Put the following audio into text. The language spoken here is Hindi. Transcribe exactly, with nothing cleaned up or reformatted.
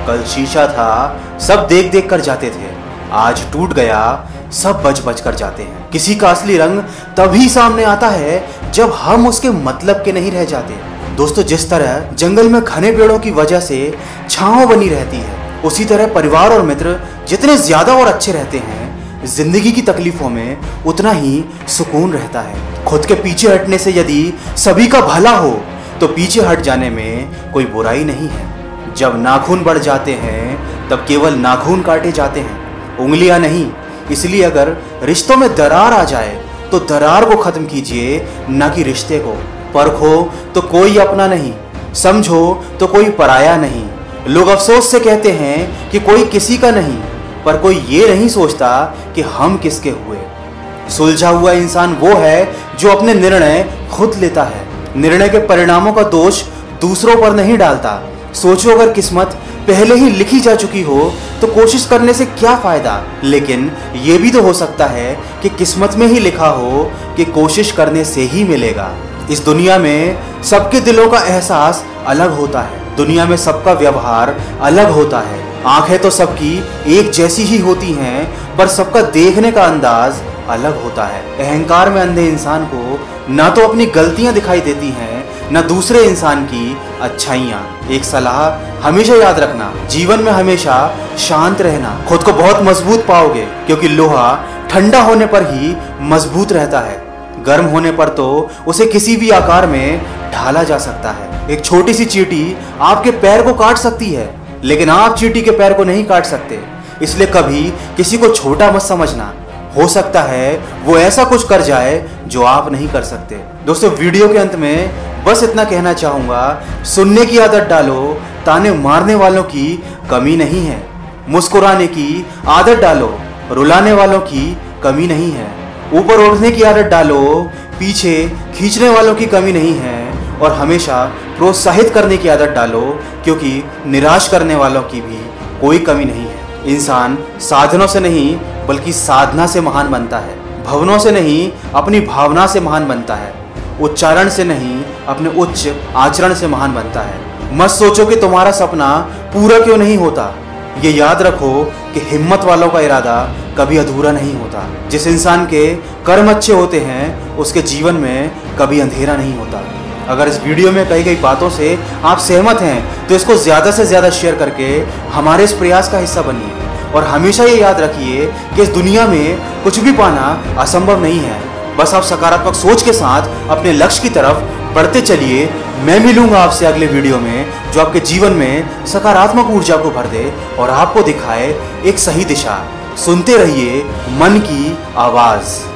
कल शीशा था, सब देख देख कर जाते थे, आज टूट गया, सब बच बच कर जाते हैं। किसी का असली रंग तभी सामने आता है जब हम उसके मतलब के नहीं रह जाते। दोस्तों, जिस तरह जंगल में घने पेड़ों की वजह से छांव बनी रहती है, उसी तरह परिवार और मित्र जितने ज्यादा और अच्छे रहते हैं, जिंदगी की तकलीफों में उतना ही सुकून रहता है। खुद के पीछे हटने से यदि सभी का भला हो तो पीछे हट जाने में कोई बुराई नहीं है। जब नाखून बढ़ जाते हैं तब केवल नाखून काटे जाते हैं, उंगलियां नहीं। इसलिए अगर रिश्तों में दरार आ जाए तो दरार को खत्म कीजिए, ना कि रिश्ते को। परखो तो कोई अपना नहीं, समझो तो कोई पराया नहीं। लोग अफसोस से कहते हैं कि कोई किसी का नहीं, पर कोई ये नहीं सोचता कि हम किसके हुए। सुलझा हुआ इंसान वो है जो अपने निर्णय खुद लेता है, निर्णय के परिणामों का दोष दूसरों पर नहीं डालता। सोचो, अगर किस्मत पहले ही लिखी जा चुकी हो तो कोशिश करने से क्या फायदा। लेकिन ये भी तो हो सकता है कि किस्मत में ही लिखा हो कि कोशिश करने से ही मिलेगा। इस दुनिया में सबके दिलों का एहसास अलग होता है, दुनिया में सबका व्यवहार अलग होता है। आंखें तो सबकी एक जैसी ही होती हैं, पर सबका देखने का अंदाज अलग होता है। अहंकार में अंधे इंसान को ना तो अपनी गलतियां दिखाई देती हैं, ना दूसरे इंसान की अच्छाइयां। एक सलाह हमेशा याद रखना, जीवन में हमेशा शांत रहना। खुद को बहुत मजबूत पाओगे, क्योंकि लोहा ठंडा होने पर ही मजबूत रहता है, गर्म होने पर तो उसे किसी भी आकार में ढाला जा सकता है। एक छोटी सी चींटी आपके पैर को काट सकती है, लेकिन आप चींटी के पैर को नहीं काट सकते। इसलिए कभी किसी को छोटा मत समझना, हो सकता है वो ऐसा कुछ कर जाए जो आप नहीं कर सकते। दोस्तों, वीडियो के अंत में बस इतना कहना चाहूंगा, सुनने की आदत डालो, ताने मारने वालों की कमी नहीं है। मुस्कुराने की आदत डालो, रुलाने वालों की कमी नहीं है। ऊपर उड़ने की आदत डालो, पीछे खींचने वालों की कमी नहीं है। और हमेशा प्रोत्साहित करने की आदत डालो, क्योंकि निराश करने वालों की भी कोई कमी नहीं है। इंसान साधनों से नहीं बल्कि साधना से महान बनता है, भवनों से नहीं अपनी भावना से महान बनता है, उच्चारण से नहीं अपने उच्च आचरण से महान बनता है। मत सोचो कि तुम्हारा सपना पूरा क्यों नहीं होता, ये याद रखो कि हिम्मत वालों का इरादा कभी अधूरा नहीं होता। जिस इंसान के कर्म अच्छे होते हैं उसके जीवन में कभी अंधेरा नहीं होता। अगर इस वीडियो में कही गई बातों से आप सहमत हैं तो इसको ज़्यादा से ज़्यादा शेयर करके हमारे इस प्रयास का हिस्सा बनिए। और हमेशा ये याद रखिए कि इस दुनिया में कुछ भी पाना असंभव नहीं है, बस आप सकारात्मक सोच के साथ अपने लक्ष्य की तरफ बढ़ते चलिए। मैं मिलूंगा आपसे अगले वीडियो में, जो आपके जीवन में सकारात्मक ऊर्जा को भर दे और आपको दिखाए एक सही दिशा। सुनते रहिए मन की आवाज़।